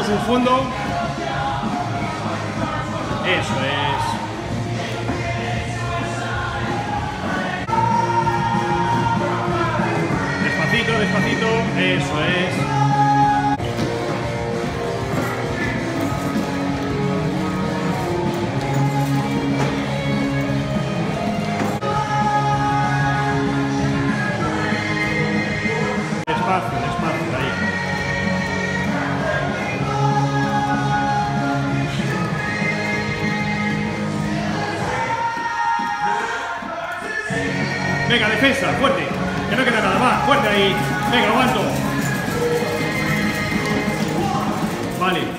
Buscamos un fondo. Eso es. Despacito, despacito. Eso es. Despacio, despacio, ahí. Venga, defensa, fuerte. Que no queda nada más. Fuerte ahí. Venga, aguanto. Vale.